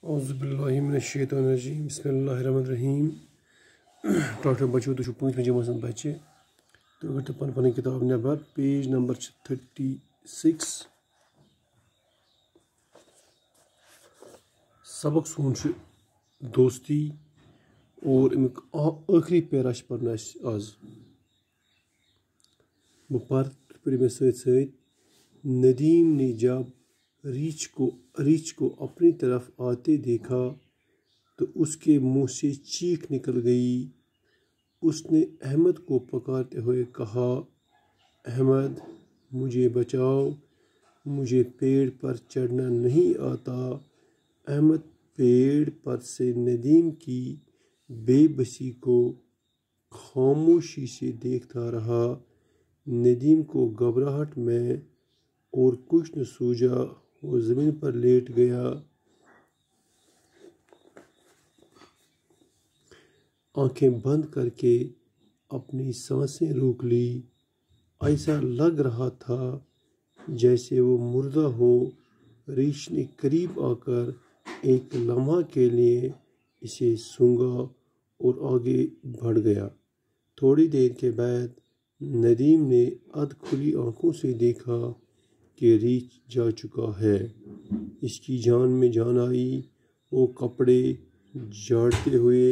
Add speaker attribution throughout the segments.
Speaker 1: اعوذ باللہ من الشیطان الرجیم بسم اللہ الرحمن الرحیم ڈاکٹر بچو تو پانچمہ جماعت بچے تو اگر تو پن کتاب نبر پیج نمبر 36 سبق سون دوستی اور امیک آخری پیرا پرنا آز بہ پھر میں سۭتۍ ندیم نے جب ریچھ کو اپنی طرف آتے دیکھا تو اس کے منہ سے چیخ نکل گئی۔ اس نے احمد کو پکارتے ہوئے کہا، احمد مجھے بچاؤ، مجھے پیڑ پر چڑھنا نہیں آتا۔ احمد پیڑ پر سے ندیم کی بے بسی کو خاموشی سے دیکھتا رہا۔ ندیم کو گھبراہٹ میں اور کچھ نہ سوجا، وہ زمین پر لیٹ گیا، آنکھیں بند کر کے اپنی سانسیں روک لی۔ ایسا لگ رہا تھا جیسے وہ مردہ ہو۔ ریچھ نے قریب آ کر ایک لمحہ کے لیے اسے سونگھا اور آگے بڑھ گیا۔ تھوڑی دیر کے بعد ندیم نے ادھ کھلی آنکھوں سے دیکھا کہ ریچھ جا چکا ہے۔ اس کی جان میں جان آئی۔ وہ کپڑے جھاڑتے ہوئے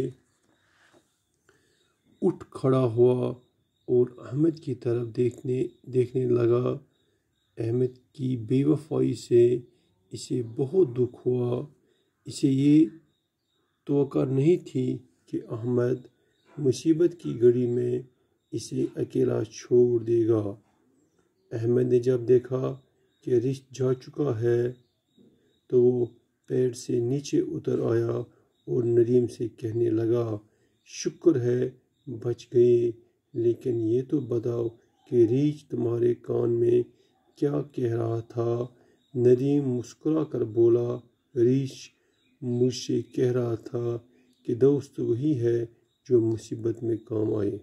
Speaker 1: اٹھ کھڑا ہوا اور احمد کی طرف دیکھنے لگا۔ احمد کی بے وفائی سے اسے بہت دکھ ہوا۔ اسے یہ توقع نہیں تھی کہ احمد مصیبت کی گھڑی میں اسے اکیلا چھوڑ دے گا۔ احمد نے جب دیکھا کہ ریچھ جا چکا ہے تو وہ پیڑ سے نیچے اتر آیا اور ندیم سے کہنے لگا، شکر ہے بچ گئے، لیکن یہ تو بتاؤ کہ ریچھ تمہارے کان میں کیا کہہ رہا تھا؟ ندیم مسکرا کر بولا، ریچھ مجھ سے کہہ رہا تھا کہ دوست وہی ہے جو مصیبت میں کام آئے۔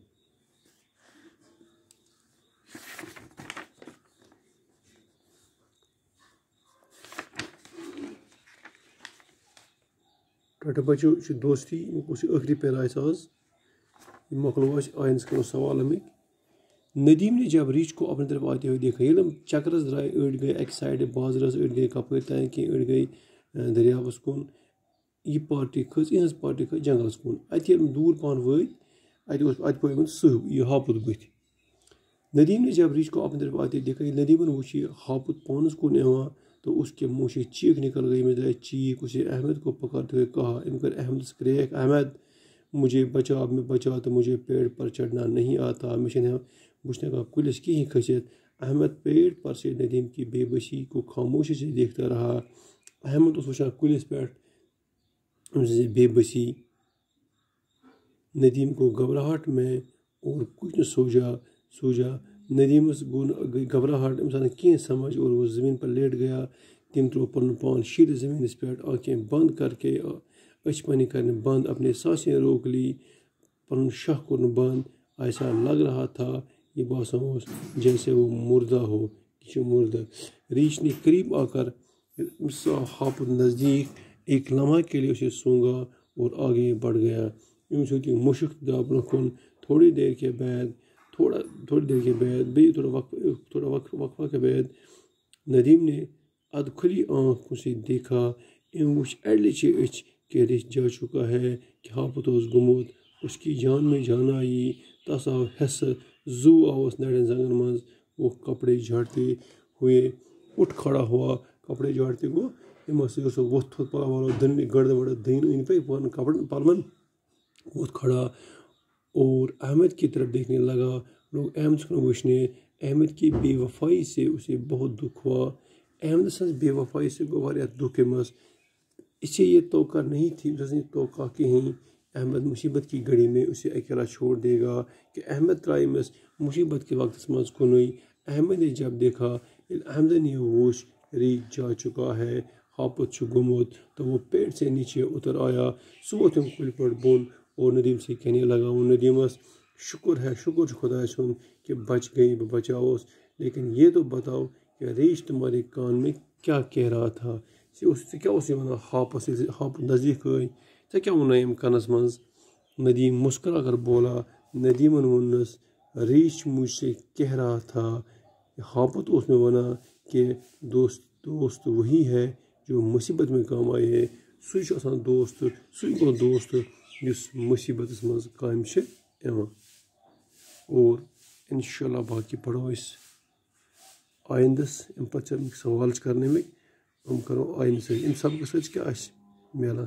Speaker 1: ٹاٹا بچو دوستی آخری پیرا آز یہ مکلو آئندس کرو سوال ہمیں۔ ندیم نے جب ریچھ کو اپنی طرف آتے ہوئے دیکھا، یل چکرس درائے، أڑ گئے اکہ سائڈ بازرس، أڑ گئے کپٲرۍ تانۍ کینٛہہ، أڑ گئے دریاوس کُن، یہ پارٹی کھٔژ، یہٕنٛز پارٹی کھٔژ جنگلس کُن۔ اتہِ ییٚلہِ دوٗر پہن وٲتۍ، اتہِ پوو یِمن سٕہہ، یہ ہاپُت بٕتھِ۔ ندیم نے جب ریچھ کو اپنی طرف آتے دیکھا، ییٚلہِ ندیمن وُچھ یہ ہاپُت پانس کُن یِوان تو اس کے منہ سے چیخ نکل گئی۔ میں چیخ، اسے احمد کو پکارتے ہوئے کہا، أمۍ کٔر احمدس کرٛیک، احمد مجھے بچا تو مجھے پیڑ پر چڑھنا نہیں آتا، بہٕ چھُس نہٕ ہٮ۪کان کُلِس کِہیٖنۍ کھٔسِتھ۔ احمد پیڑ پر سے ندیم کی بے بسی کو خاموشی سے دیکھتا رہا۔ احمد اوس وٕچھان کُلِس پٮ۪ٹھ أمۍ سٕنٛز بے بسی۔ ندیم کو گھبراہٹ میں اور کچھ نہ سوجا۔ ندیمس گئی گھبراہٹ، أمِس آو نہٕ کِہیٖنۍ سمجھ اور وہ زمین پر لیٹ گیا۔ تم ترٛوو پنُن پان شیٖرِتھ زمینس پٮ۪ٹھ، آنکھیں بند کر کے، أچھ پنٕنۍ کرنہِ بند، اپنے سانسیں روک لی، پنُن شاہ کوٚرُن بند۔ ایسا لگ رہا تھا، یہ باسان اوس جیسے وہ مردہ ہو، یہ چھُ مردہ۔ ریچھ نے قریب آ کر ہاپُت نزدیک ایک لمحہ کے لیے اسے سونگا اور آگے بڑھ گیا۔ أمِس ہیوٚت یہِ مُشُک درٛاو برٛونٛہہ کُن۔ تھوڑی دیر کے بعد بیٚیہِ تھوڑا وقفہ کے بعد ندیم نے ادھ کھلی آنکھوں سے دیکھا۔ أمۍ وُچھ اڑلِچہِ أچھ کہ ریچھ جا چکا ہے، کہ ہاپُت اوس گوٚمُت۔ اس کی جان میں جان آئی۔ تس آو حیسہٕ، زو آوس نرین زنگن منٛز۔ وہ کپڑے جھاڑتے ہوئے اٹھ کھڑا ہوا۔ کپڑے جھاڑتے گو سُہ ووٚتھ تھوٚد پلو ولو گردٕ ورد دٔنۍ أنۍ پٔکۍ پنُن کپڑن پلون، ووٚتھ کھڑا اور احمد کی طرف دیکھنے لگا، لوگ احمد کُن وٕچھنہِ۔ احمد کی بے وفائی سے اسے بہت دکھ ہوا۔ احمد سٕنٛز بے وفائی سے گوٚو واریاہ دکھ أمِس۔ اسے یہ توقع نہیں تھی، أمِس ٲس نہٕ توقع کِہیٖنۍ احمد مصیبت کی گھڑی میں اسے اکیلا چھوڑ دے گا، کہ احمد ترٛایہِ أمِس مصیبت کے وقتس منٛز کُنُے۔ احمد نے جب دیکھا، ییٚلہِ احمدن یہ وُچھ ریچھ جا چکا ہے، ہاپُت چھُ گوٚمُت، تو وہ پیڑ سے نیچے اتر آیا۔ سُہ ووٚتھ أمۍ کُلہِ پٮ۪ٹھ بۄن اور ندیم سے کہنے لگا، وہ ندیمس، شکر چھُ خۄداے سُنٛد کہ بچ گئی، بہٕ بچاوُس، لیکن یہ تو بتاؤ کہ ریچھ تمہارے کان میں کیا کہہ رہا تھا؟ ژےٚ کیٛاہ اوسُے وَنان ہاپَس ییٚلہِ ہاپُت نزدیٖک آے ژےٚ کیٛاہ ووٚنُے أمۍ کَنَس منٛز ندیم مسکرا کر بولا ندیمن ووٚننَس ریچھ مجھ سے کہہ رہا تھا ہاپُت اوس مےٚ وَنان کہ دوست وہی ہے جو مصیبت میں کام آئے ہے سُے چھُ آسان دوست سُے گوٚو دوست یُس مصیبتَس منٛز کامہِ چھِ یِوان اور اِنشاءاللہ باقی پَرو أسۍ آیندَس اَمہِ پَتہٕ چھِ اَمِکۍ سوال چھِ کَرنٲمٕتۍ یِم کَرو آیندٕ سۭتۍ اَمہِ سبقہٕ سۭتۍ کیٛاہ اَسہِ میلان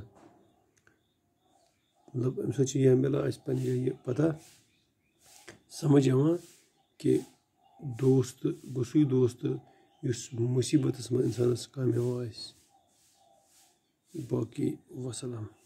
Speaker 1: مطلب اَمہِ سۭتۍ چھِ یہِ میلان اَسہِ پنٛنہِ جایہِ یہِ پَتہ سمجھ یِوان کہِ دوست گوٚو سُے دوست یُس مصیبتَس منٛز اِنسانَس کامیاب آسہِ باقی وَسلام